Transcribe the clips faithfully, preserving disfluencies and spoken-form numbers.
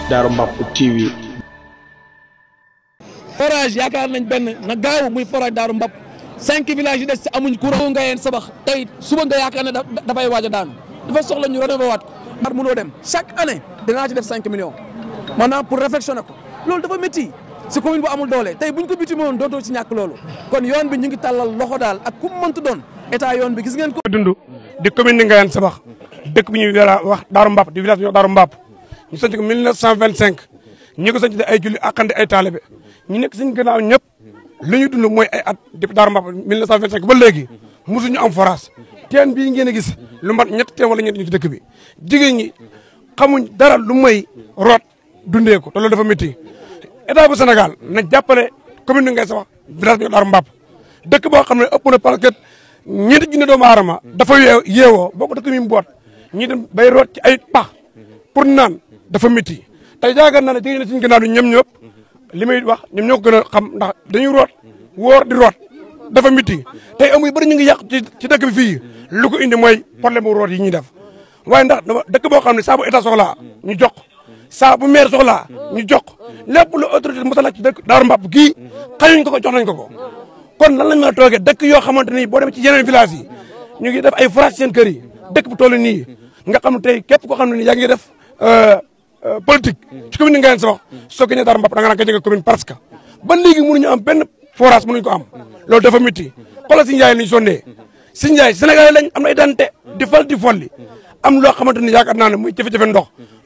Darou Mbapou T V. forage yaakaar nañ benn na gaaw muy forage Darou Mbapou cinq villages yi des ci amuñ courant nga yeen sabax tey suba nga yaakaar ne dafay waaj a daanu dafa soxla ñu rénover waat ko mar mënoo dem chaque année dinaa ci def cinq millions maanaam pour réfectionner ko loolu dafa métti si commune bu amul doole tey buñ ko biti moon dootoo ci ñàkk loolu kon yoon bi ñu ngi tàllal loxo daal ak ku mu mënta doon état yoon bi gis ngeen ko dund di commune ni Ngayane Sabax dëkk bi ñuy wax Darou Mbapou di village bi Darou Mbapou ñu sanc ko mille neuf cent vingt-cinq ñi ko sanc de ay julli akandi ay taalibe ñu nekk suñu gannaaw ñëpp li ñu dund mooy ay at depuis Darou Mbapou mille neuf cent vingt-cinq ba léegi mosuñu am forage teen bii ngeen a gis lu mat ñett teen wala ñett ñu ci dëkk bi jigéen ñi xamuñ dara lu mooy root dundee ko te loolu dafa métti état bu Sénégal na jàppale commune ni Ngayane Sabax village bi Darou Mbapou dëkk boo xam ne ëpp na parce que ñeenti junni doomu aadama dafa yee yeewoo boo ko dëkk mi boot ñi dem bay root ci ay pax pour naan dafa métti tey yaakaar naa ne jigéen ñi suñu gannaaw ñoom ñëpp li may wax ñoom ñoo ko gën a xam ndax dañuy root woor di root dafa métti tey amuy bëri ñu ngi yàq ci ci dëkk bi fii lu ko indi mooy problème bu root yi ñuy def waaye ndax dëkk boo xam ne saa bu état soxlaa ñu jox saa bu maire soxlaa ñu jox lépp lu autorité mosala ci dëkk Darou Mbapou gii xañuñ ko ko jox nañ ko ko kon lan lañ mën a toogee dëkk yoo xamante ni boo demee ci yeneen village yi ñu ngi def ay forage seen kër yi dëkk bu toll nii nga xam ne tey képp koo xam ne ni yaa ngi def politique ci commune ni Ngayane Sabax soo gënee Darou Mbapou da nga naan gañe nga commune parce que ba léegi mënuñu am benn forage mënuñu ko am loolu dafa métti xoolal si Ndiaye ni ñu sonnee si Ndiaye Sénégal lañ am na identité di fal di folli am loo xamante ni yaakaar naa ne muy jafe-jafe ndox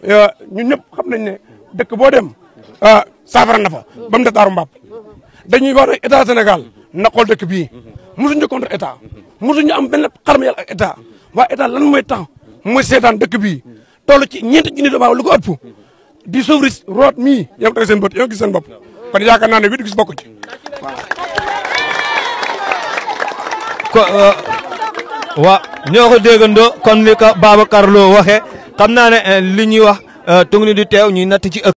ñun ñëpp xam nañ ne dëkk boo dem saafara na fa ba mu def Darou Mbapou dañuy wax ne état Sénégal na xool dëkk bii mosuñu contre état mosuñu am benn xarma yàlla ak état waaye état lan mooy tax mooy seetaan dëkk bii toll ci ñeenti junni doomu lu ko ëpp di sauveris root mii yow teg seen bët yow gis seen bopp kon yaakaar naa ne wit gis bokk ci ko wa ñoo ko déggandoo comme ni ko Babacar Lo waxee xam naa ne li ñuy wax tungu ni di teew ñuy natt ci ëpp